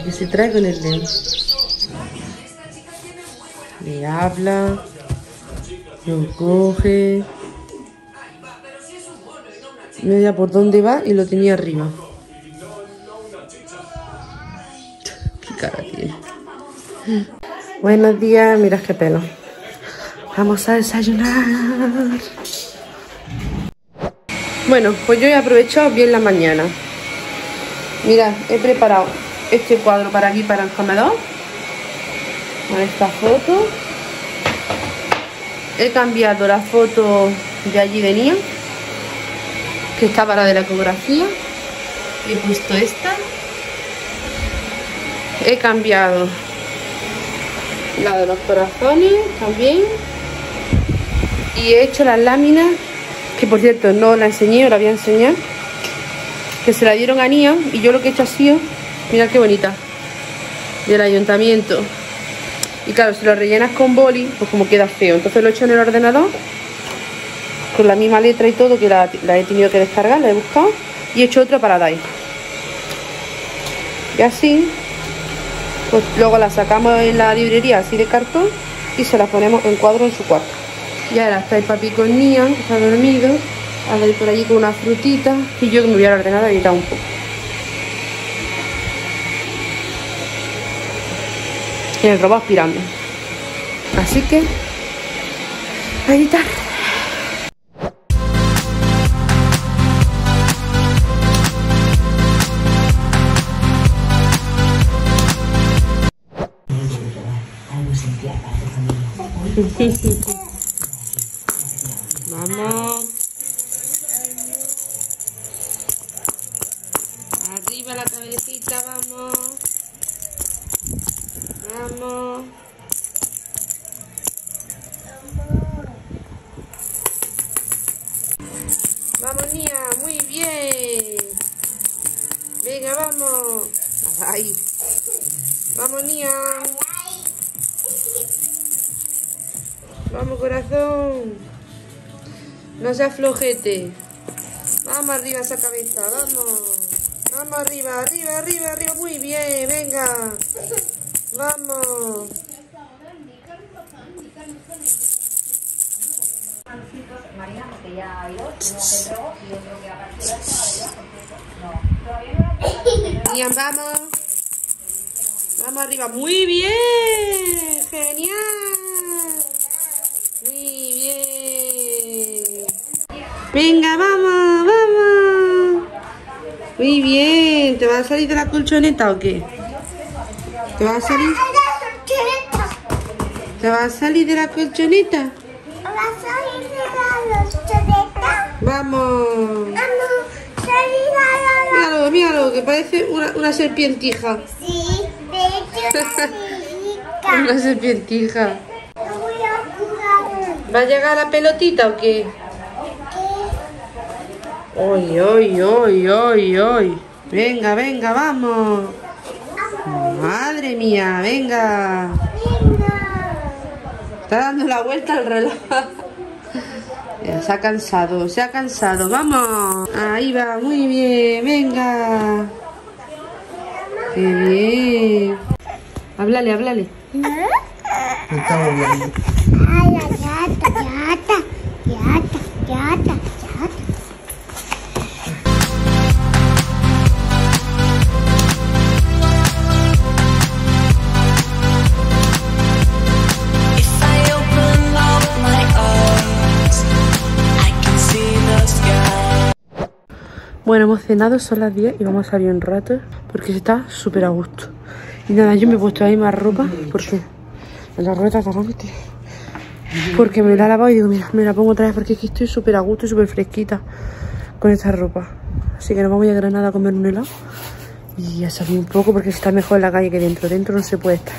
que se trae con el dedo. Le habla, lo coge, mira por dónde va y lo tenía arriba. Qué cara tiene. Buenos días, mirad qué pelo. Vamos a desayunar. Bueno, pues yo he aprovechado bien la mañana. Mirad, he preparado este cuadro para aquí, para el comedor. Con esta foto. He cambiado la foto de allí venía, que estaba la de la ecografía. Y he puesto esta. He cambiado la de los corazones también. Y he hecho las láminas, que por cierto no la enseñé, os la voy a enseñar, que se la dieron a Nia, y yo lo que he hecho ha sido, mirad qué bonita, del ayuntamiento. Y claro, si lo rellenas con boli, pues como queda feo. Entonces lo he hecho en el ordenador, con la misma letra y todo, que la he tenido que descargar, la he buscado, y he hecho otra para Dai. Y así, pues luego la sacamos en la librería así de cartón y se la ponemos en cuadro en su cuarto. Y ahora está el papi con Nia, que está dormido, a ver por allí con una frutita, y yo que me voy al ordenador a editar un poco. Y el robot aspirando. Así que a editar. Vamos. Arriba la cabecita, vamos. Vamos. Vamos, Nia, muy bien. Venga, vamos. Ahí. Vamos, Nia. Vamos, corazón. No seas flojete. Vamos arriba esa cabeza, vamos. Vamos arriba, arriba, arriba, arriba. Muy bien, venga. Vamos. Bien, vamos. Vamos arriba. Muy bien. Genial. Muy bien. Venga, vamos, vamos. Muy bien. ¿Te vas a salir de la colchoneta o qué? ¿Te vas a salir? ¿Te vas a salir de la colchoneta? Vamos. Míralo, míralo, que parece una serpientija. Sí, de hecho, una serpientija. ¿Va a llegar la pelotita o qué? ¡Ay, ay, ay, ay, ay! Venga, venga, vamos. Madre mía, venga. Está dando la vuelta al reloj. Ya, se ha cansado, vamos. Ahí va, muy bien, venga. Qué bien. Háblale, háblale. Me está moviendo. Ay, yata. Bueno, hemos cenado, son las 10 y vamos a salir un rato porque se está súper a gusto. Y nada, yo me he puesto ahí más ropa porque en la rueda porque me la he lavado y digo, mira, me la pongo otra vez porque aquí estoy súper a gusto y súper fresquita con esta ropa. Así que nos vamos a Granada a comer un helado y a salir un poco porque está mejor en la calle que dentro. Dentro no se puede estar.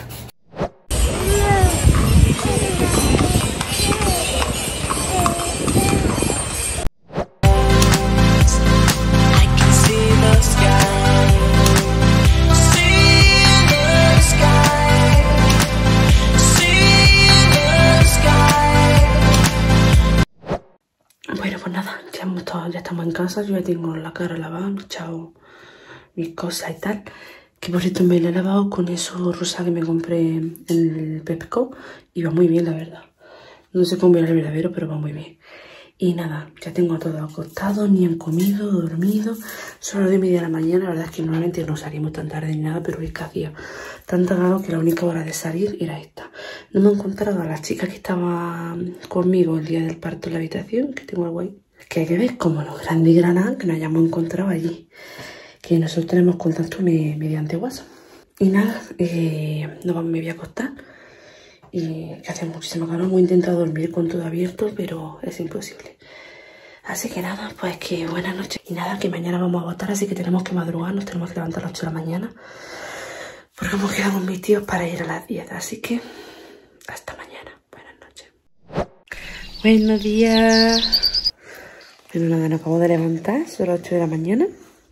Ya estamos en casa, yo ya tengo la cara lavada, me he echado mis cosas y tal. Que por cierto me la he lavado con eso rosa que me compré en el Pepco y va muy bien, la verdad. No sé cómo irá el verdadero, pero va muy bien. Y nada, ya tengo todo acostado, ni han comido, dormido. Son las 10:30 de la mañana. La verdad es que normalmente no salimos tan tarde ni nada, pero hoy que hacía tan cagado que la única hora de salir era esta. No me he encontrado a la chica que estaba conmigo el día del parto en la habitación, que tengo algo ahí. Que hay que ver como los grandes granadas que nos hayamos encontrado allí. Que nosotros tenemos contacto mediante WhatsApp. Y nada, me voy a acostar. Y que hace muchísimo calor. Hemos intentado dormir con todo abierto, pero es imposible. Así que nada, pues que buenas noches. Y nada, que mañana vamos a votar, así que tenemos que madrugar. Nos tenemos que levantar a las 8 de la mañana. Porque hemos quedado con mis tíos para ir a las 10. Así que hasta mañana. Buenas noches. Buenos días. Pero nada, nos acabamos de levantar. Son las 8 de la mañana.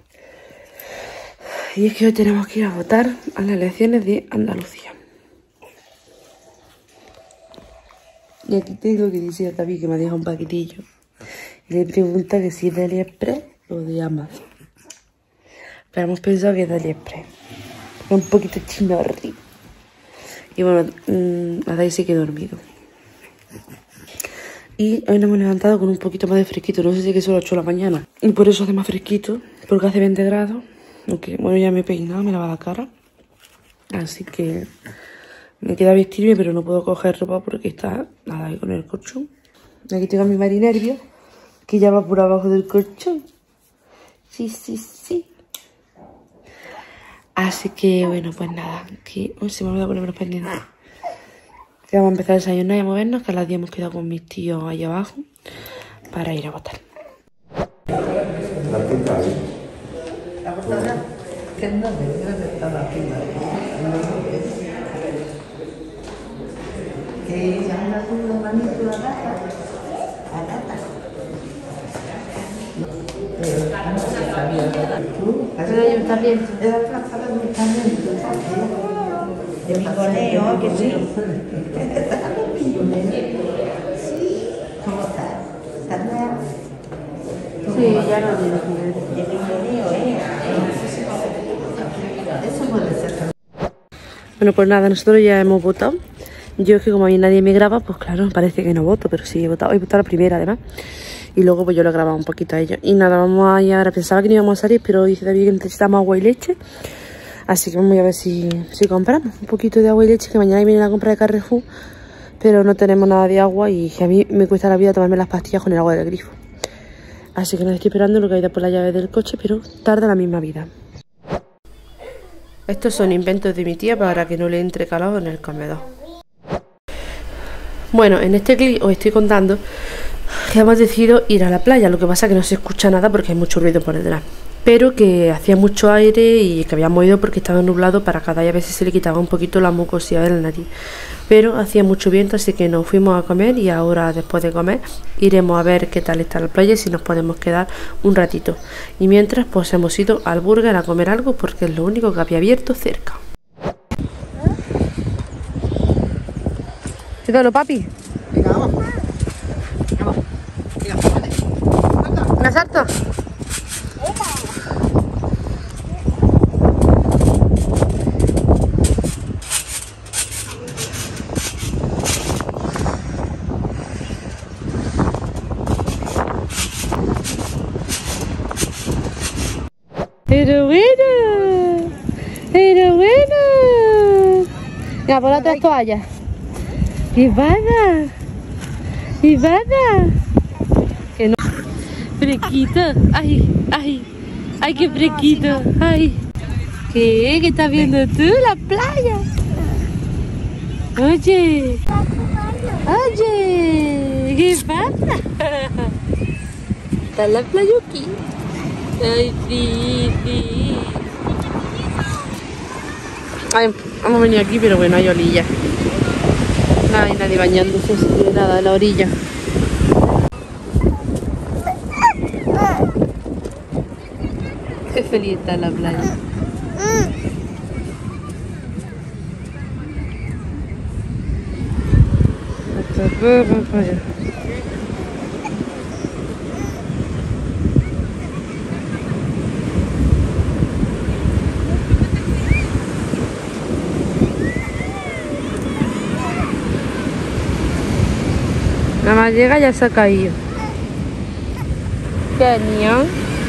Y es que hoy tenemos que ir a votar a las elecciones de Andalucía. Y aquí tengo que dice a David que me ha dejado un paquetillo. Y le pregunta que si es de AliExpress o de Amazon. Pero hemos pensado que es de AliExpress. Un poquito chinorri. Y bueno, a David se quedó dormido. Y hoy nos hemos levantado con un poquito más de fresquito. No sé si es que son las 8 de la mañana. Y por eso hace más fresquito. Porque hace 20 grados. Aunque bueno, ya me he peinado, me he lavado la cara. Así que me queda vestirme, pero no puedo coger ropa porque está nada ahí con el colchón. Aquí tengo a mi marinervio, que ya va por abajo del colchón. Sí, sí, sí. Así que bueno, pues nada. Que hoy se me ha olvidado ponerme los pendientes. Que vamos a empezar a desayunar y a movernos, que a las 10 hemos quedado con mis tíos ahí abajo para ir a votar. La portada que no debe estar aquí. Que ya anda haciendo manito la gata. La gata. Pero yo también. De la plaza de mi también. De mi conejo, que sí. ¿Cómo estás? ¿Estás? Sí, ya no tiene que ver. De mi conejo, Eso puede ser. Bueno, pues nada, nosotros ya hemos votado. Yo es que como a mí nadie me graba, pues claro, parece que no voto, pero sí he votado. He votado la primera, además. Y luego pues yo lo he grabado un poquito a ellos. Y nada, vamos a ir ahora. Pensaba que no íbamos a salir, pero dice David que necesitamos agua y leche. Así que vamos a ver si compramos un poquito de agua y leche, que mañana viene la compra de Carrefour. Pero no tenemos nada de agua y a mí me cuesta la vida tomarme las pastillas con el agua del grifo. Así que nos estoy esperando lo que ha ido por la llave del coche, pero tarda la misma vida. Estos son inventos de mi tía para que no le entre calor en el comedor. Bueno, en este clip os estoy contando que hemos decidido ir a la playa. Lo que pasa es que no se escucha nada porque hay mucho ruido por detrás. Pero que hacía mucho aire y que habíamos ido porque estaba nublado para cada día a veces se le quitaba un poquito la mucosidad de la nariz. Pero hacía mucho viento, así que nos fuimos a comer y ahora después de comer iremos a ver qué tal está la playa y si nos podemos quedar un ratito. Y mientras pues hemos ido al burger a comer algo porque es lo único que había abierto cerca. ¿Qué tal, papi? Venga, vamos. Vamos. Venga, ¿Me salto? Pero bueno, pero bueno. Ya, por otras toallas. ¡Ivana! ¡Ivana! Que no. Fresquito. ¡Ay! ¡Ay! ¡Ay, qué fresquito! ¡Ay! ¿Qué? ¿Qué estás viendo tú? ¡La playa! Oye. Oye. ¿Qué pasa? Está la playa aquí. Ay, sí, sí. Ay, hemos venido aquí, pero bueno, hay olilla. No hay nadie bañándose, así que nada, a la orilla. Qué feliz está la playa. llegar ya se ha caído. ¿Qué niño?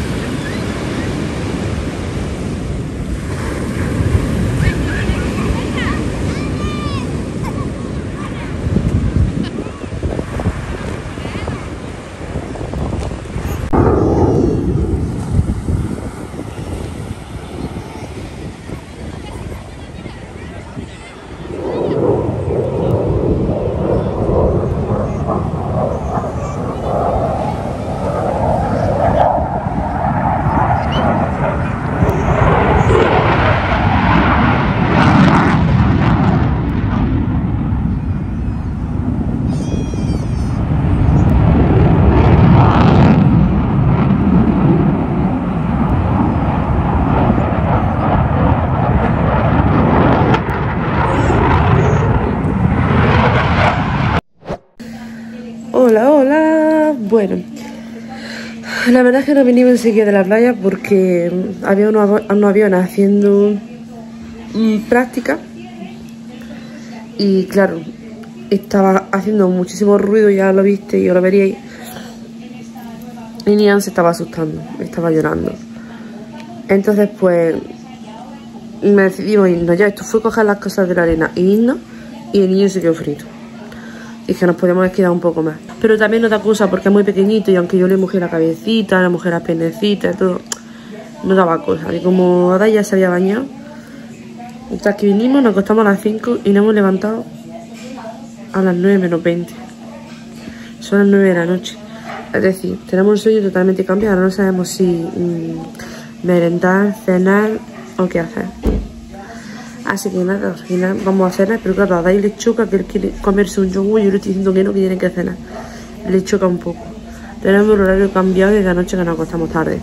Hola, hola. Bueno, la verdad es que no vinimos enseguida de la playa porque había unos aviones haciendo práctica y claro, estaba haciendo muchísimo ruido, ya lo viste y lo veríais. Y Nian se estaba asustando, estaba llorando. Entonces pues me decidimos irnos. Ya esto fue coger las cosas de la arena e irnos, y el niño se quedó frito. Y que nos podíamos quedar un poco más. Pero también no da cosa porque es muy pequeñito y aunque yo le mojé la cabecita, le mojé las piernecitas y todo, no daba cosa. Y como Adai ya se había bañado, hasta que vinimos, nos acostamos a las 5 y nos hemos levantado a las 9 menos 20. Son las 9 de la noche. Es decir, tenemos un sueño totalmente cambiado. No sabemos si merendar, cenar o qué hacer. Así que nada, al final vamos a cenar, pero claro, a Adai le choca que él quiere comerse un yogur y yo le estoy diciendo que no, que tiene que cenar. Le choca un poco. Tenemos el horario cambiado desde anoche que nos acostamos tarde.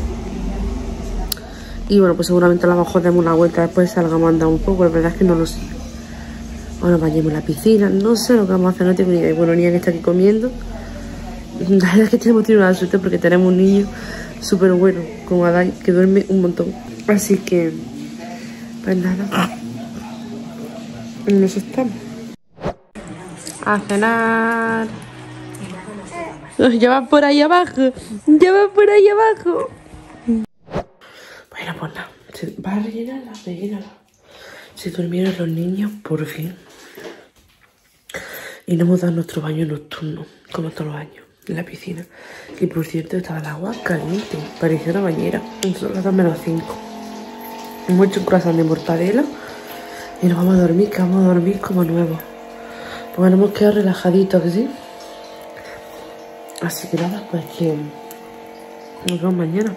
Y bueno, pues seguramente a lo mejor demos una vuelta después, salgamos a andar un poco, la verdad es que no lo sé. O nos bañemos en la piscina, no sé lo que vamos a hacer, no tengo ni idea. Bueno, Nian está aquí comiendo. La verdad es que tenemos tenido una suerte porque tenemos un niño súper bueno, como Adai, que duerme un montón. Así que, pues nada, en eso estamos. A cenar. Ya va por ahí abajo, ya va por ahí abajo. Bueno, pues nada, va a rellenarla, rellenarla. Se durmieron los niños, por fin. Y nos hemos dado nuestro baño nocturno, como todos los años, en la piscina. Que por cierto estaba el agua caliente, parecía una bañera. Son las 2 menos 5. Hemos hecho un croissant de mortadela y nos vamos a dormir, que vamos a dormir como nuevos. Pues nos hemos quedado relajaditos, ¿que sí? Así que nada, pues que nos vemos mañana.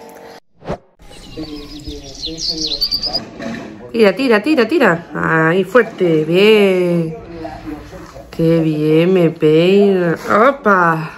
Tira, tira, tira, tira. Ahí, fuerte, bien. Qué bien me peina. ¡Opa!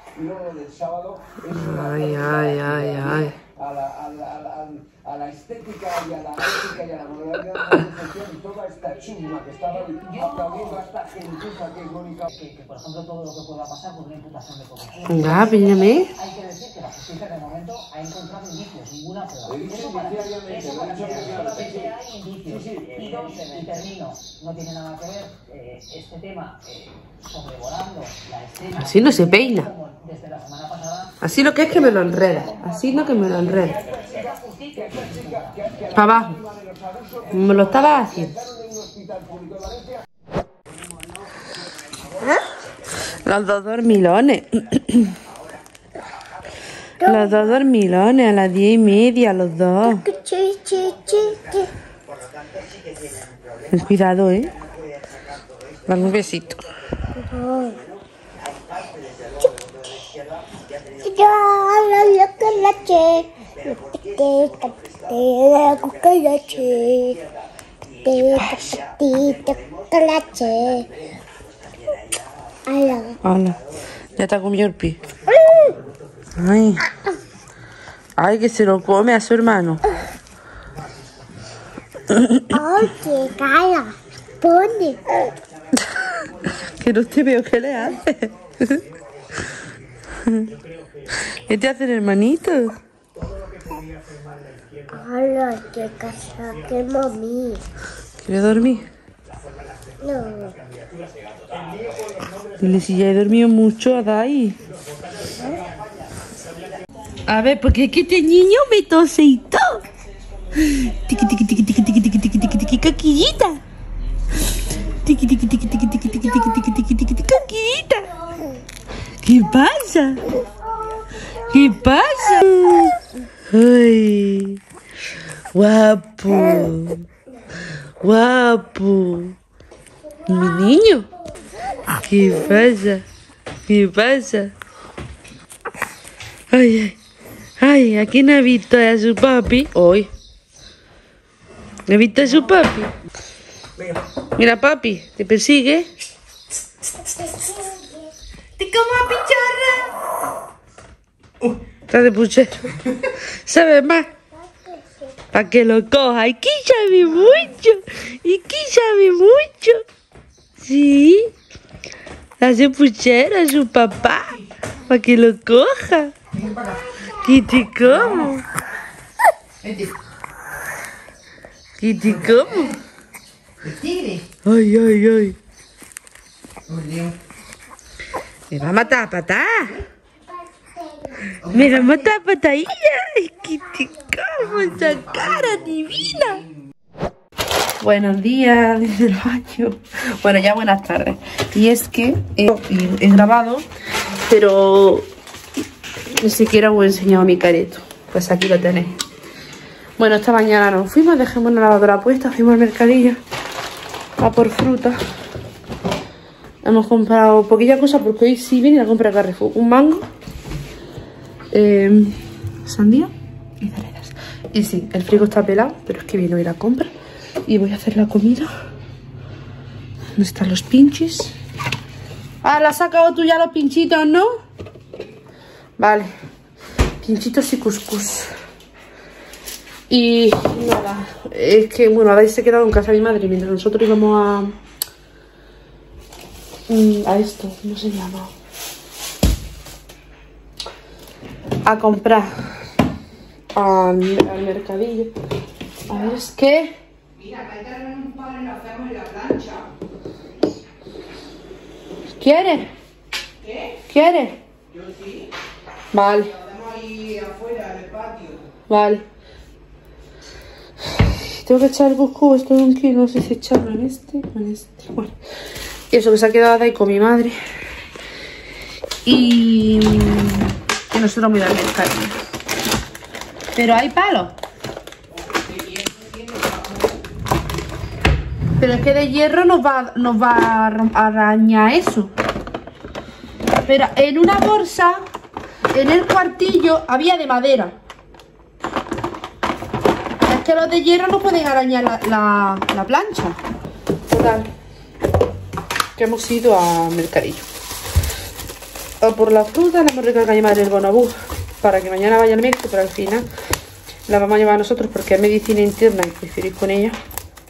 Ay, ay, ay, ay. A la estética y a la ética y a la moralidad de la profesión, toda esta chusma que estaba aplaudiendo a esta gentuza que es Mónica. Que por ejemplo todo lo que pueda pasar por una imputación de corrupción. Venga, píllame. Hay que decir que la justicia de momento ha encontrado indicios, ninguna prueba. Eso para que hay indicios. Y termino. No tiene nada que ver este tema sobrevolando la escena. Así no se peina. Desde la semana pasada. Así lo que es que me lo enreda. Así no que me lo enreda. Para abajo. Me lo estaba haciendo. Los dos dormilones. Los dos dormilones a las 10:30, los dos. Cuidado, Dame un besito. Hola. Ya te ha comido el pie. Ay. Ay, que se lo come a su hermano. Ay, qué cara pone. Que no te veo, ¿qué le hace? ¿Qué te hace el hermanito? Hola, qué casa, qué mami. ¿Quieres dormir? No. Dile si ya he dormido mucho, Adai. A ver, porque es que este niño me tose y todo. Tiki tiki tiki tiki tiki tiki tiki tiki tiki coquillita. Tiki tiki tiki tiki tiki tiki tiki tiki tiki tiki tiki coquillita. ¿Qué pasa? ¿Qué pasa? Ay, guapo. Guapo. Mi niño. ¿Qué pasa? ¿Qué pasa? Ay, ay. Ay, ¿a quién ha visto a su papi? Hoy. ¿Ha visto a su papi? Mira, papi, ¿te persigue? ¿Te como a pichorra? Está de puchero. ¿Sabes más? Para que lo coja. Y que sabe mucho. Y que sabe mucho. Sí. Hace puchero a su papá. Para que lo coja. ¿Qué te como? ¿Qué te como? ¿El tigre? Ay, ay, ay. Oh, Dios. Me va a matar a patada. Me va a matar a patadilla. Ay, ¿qué te como esa cara divina? Buenos días desde el baño. Bueno, ya buenas tardes. Y es que he grabado, pero ni siquiera os he enseñado mi careto. Pues aquí lo tenéis. Bueno, esta mañana nos fuimos, dejamos la lavadora puesta, fuimos al mercadillo a por fruta. Hemos comprado poquilla cosa porque hoy sí viene a comprar Carrefour. Un mango, sandía y cerezas. Y sí, el frigo está pelado, pero es que vino a ir a comprar. Y voy a hacer la comida. ¿Dónde están los pinchis? Ah, ¿la has sacado tú ya los pinchitos, no? Vale. Pinchitos y cuscús. Y nada, es que bueno, Adai se ha quedado en casa de mi madre mientras nosotros íbamos a esto, ¿cómo se llama? A comprar al mercadillo. A ver, es que... Mira, para echarle un palo y lo hacemos en la plancha. ¿Quieres? ¿Qué? ¿Quieres? Yo sí. Vale, Lo hacemos ahí afuera, en el patio. vale. Tengo que echar el cuscús, esto de 1 kilo, no sé si echarlo en este o en este. Bueno, y eso que se ha quedado ahí con mi madre. Y nosotros muy bien, cariño. Pero hay palos. Pero es que de hierro nos va a arañar eso. Pero en una bolsa, en el cuartillo, había de madera. Es que los de hierro no pueden arañar la plancha. Total. Que hemos ido a mercadillo. A por la fruta, le hemos recargado a mi madre el bonobú para que mañana vaya al médico, pero al final la vamos a llevar a nosotros porque es medicina interna y prefiero ir con ella.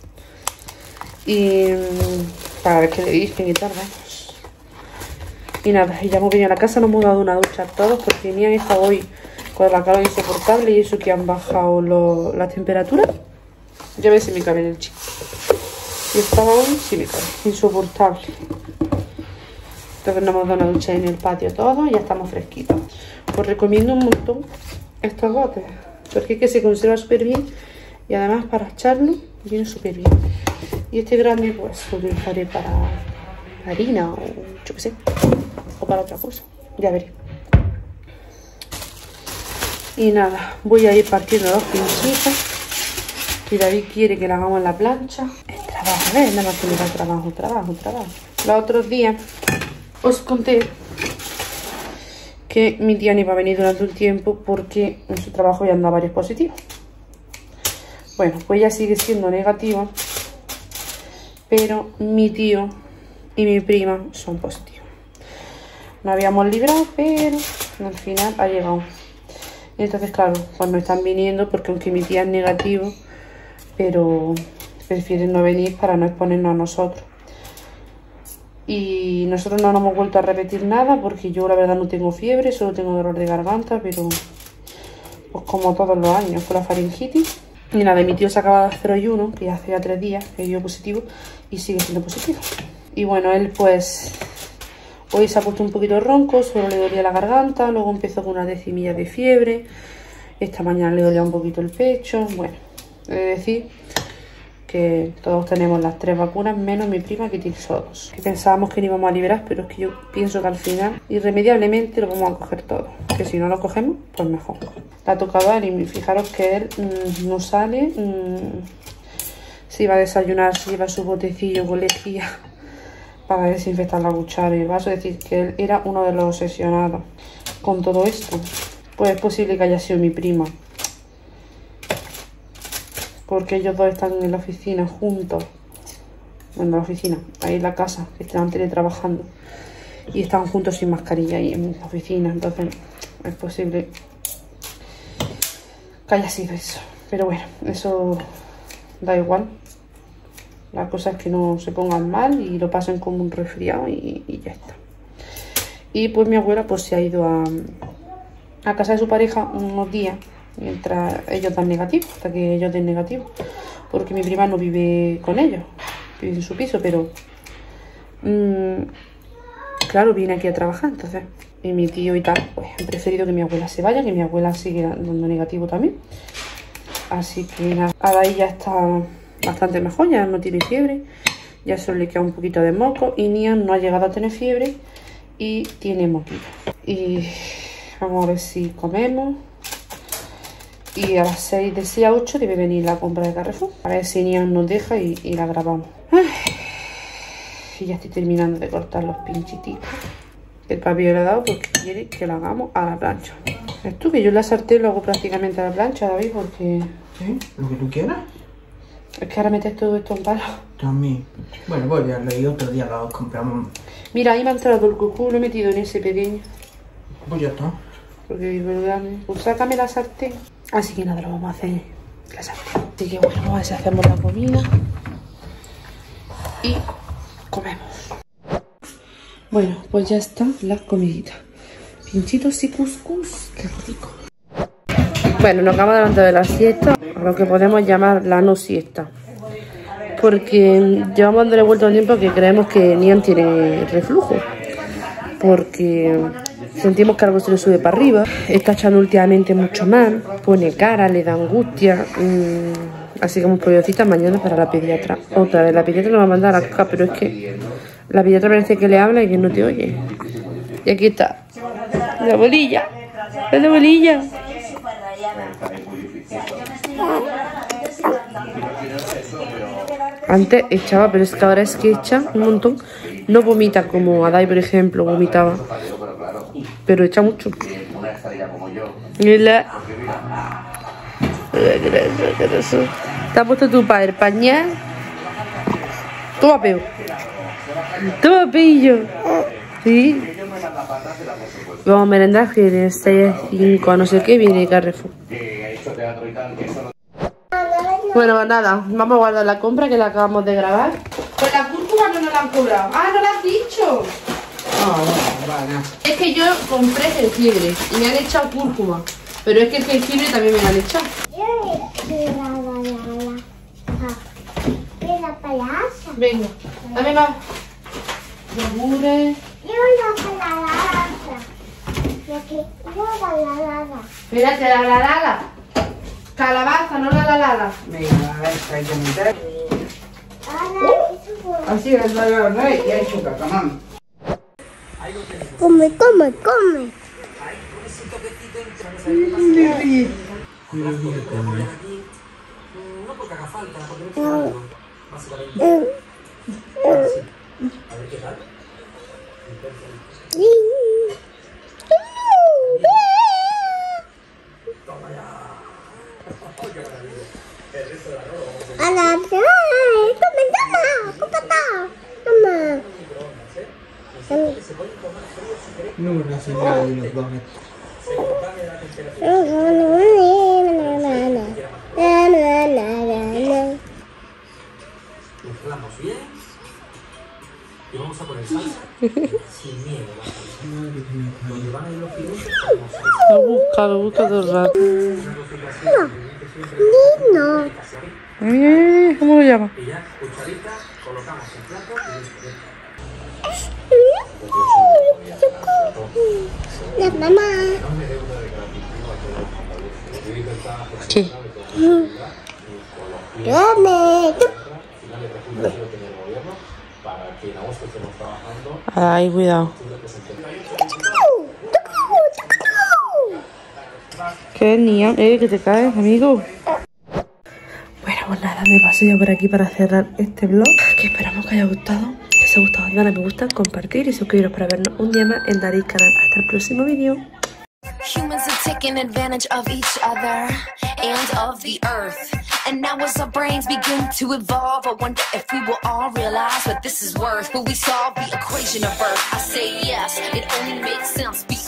Y para ver qué le dicen y tal, vamos. Y nada, y ya hemos venido a la casa, nos hemos dado una ducha todos porque mi hija hoy con la calor insoportable y eso que han bajado las temperaturas. Ya ves si me cabe en el chico. Y estaba hoy, sí me cabe, insoportable. Entonces nos hemos dado una ducha en el patio todos y ya estamos fresquitos. Os recomiendo un montón estos botes porque es que se conserva súper bien y además para echarlo viene súper bien. Y este grande pues lo utilizaré para harina o yo qué sé, o para otra cosa, ya veré. Y nada, voy a ir partiendo los pinchitos que David quiere que la hagamos en la plancha. El trabajo, ¿ves? Nada más que me da trabajo. Los otros días os conté que mi tía no iba a venir durante un tiempo porque en su trabajo ya anda varios positivos. Bueno, pues ya sigue siendo negativo, pero mi tío y mi prima son positivos. No habíamos librado, pero al final ha llegado. Y entonces, claro, pues no están viniendo porque aunque mi tía es negativo, pero prefieren no venir para no exponernos a nosotros. Y nosotros no nos hemos vuelto a repetir nada porque yo la verdad no tengo fiebre, solo tengo dolor de garganta, pero pues como todos los años con la faringitis. Y nada, mi tío se acaba de hacer hoy uno, que ya hace ya 3 días que dio positivo y sigue siendo positivo. Y bueno, él pues hoy se ha puesto un poquito ronco, solo le dolía la garganta, luego empezó con una decimilla de fiebre, esta mañana le dolía un poquito el pecho. Bueno, he de decir que todos tenemos las 3 vacunas, menos mi prima que tiene solo 2. Que pensábamos que no íbamos a liberar, pero es que yo pienso que al final irremediablemente lo vamos a coger todo. Que si no lo cogemos, pues mejor. Le ha tocado a él y fijaros que él no sale, se iba a desayunar, se lleva su botecillo con lejía para desinfectar la cuchara y el vaso. Es decir, que él era uno de los obsesionados con todo esto. Pues es posible que haya sido mi prima, porque ellos dos están en la oficina juntos. Bueno, en la oficina, ahí en la casa, que están teletrabajando. Y están juntos sin mascarilla ahí en la oficina. Entonces es posible que haya sido eso. Pero bueno, eso da igual. La cosa es que no se pongan mal y lo pasen como un resfriado y ya está. Y pues mi abuela pues se ha ido a casa de su pareja unos días, mientras ellos dan negativo, hasta que ellos den negativo, porque mi prima no vive con ellos, vive en su piso, pero claro, viene aquí a trabajar. Entonces, y mi tío y tal, pues han preferido que mi abuela se vaya, que mi abuela sigue dando negativo también. Así que nada, Adai ya está bastante mejor, ya no tiene fiebre, ya solo le queda un poquito de moco, y Nian no ha llegado a tener fiebre y tiene moquillo. Y vamos a ver si comemos. Y a las 6, de 6 a 8 debe venir la compra de Carrefour. A ver si Nian nos deja y la grabamos. Ay, y ya estoy terminando de cortar los pinchiticos. El papi le ha dado porque quiere que lo hagamos a la plancha. Esto que yo la sartén lo hago prácticamente a la plancha, David, porque... ¿Sí? ¿Lo que tú quieras? Es que ahora metes todo esto en palo. También. Bueno, pues ya leí otro día, lo compramos. Mira, ahí me ha entrado el cucú, lo he metido en ese pequeño. Pues ya está. Porque es verdad, pues sácame la sartén. Así que nada, lo vamos a hacer la sartén. Así que bueno, vamos a ver si hacemos la comida y comemos. Bueno, pues ya están las comiditas. Pinchitos y cuscús, qué rico. Bueno, nos acabamos de levantar de la siesta, lo que podemos llamar la no siesta. Porque llevamos dándole vuelta al tiempo que creemos que Nian tiene reflujo. Porque sentimos que algo se le sube para arriba. Está echando últimamente mucho más. Pone cara, le da angustia. Así que hemos podido citar mañana para la pediatra. Otra vez, la pediatra nos va a mandar a acá, pero es que la pediatra parece que le habla y que no te oye. Y aquí está. La bolilla. La bolilla. Antes echaba, pero es que ahora es que echa un montón. No vomita como Adai, por ejemplo, vomitaba. Pero echa mucho. Mira. ¿Te ha puesto tu padre pañal? Toma, peo. Toma, pillo. Sí. Vamos a merendar que de 6 a 5 a no sé qué viene Carrefour. Bueno, pues nada, vamos a guardar la compra que la acabamos de grabar. Pues la cúrcuma no nos la han cobrado. ¡Ah, no la has dicho! Vale. Es que yo compré jengibre y me han echado cúrcuma. Pero es que el jengibre también me lo han echado. Venga, dame más. Yogures. Espérate, la lalada. Calabaza, no la lalada. Venga, a ver, hay que meter. Así es la rey y hay su cacamán. Come, come, come. No, la señora de los dones. Mezclamos bien y vamos a poner salsa sin miedo. Donde van a ir los fideos, Lo busca todo el rato. Nino. ¿Cómo lo llama? Y ya, cucharita, colocamos el plato y La mamá. ¿Qué? Dame. Ay, cuidado. ¿Qué niño? Que te caes, amigo. Bueno, pues nada, me paso ya por aquí para cerrar este vlog. Que esperamos que haya gustado. Si os ha gustado, dale a me gusta, compartir y suscribiros para vernos un día más en Daris Canal. Hasta el próximo vídeo. Humans are taking advantage of each other and of the earth. And now as our brains begin to evolve, I wonder if we will all realize what this is worth. Will we solve the equation of Earth? I say yes, it only makes sense.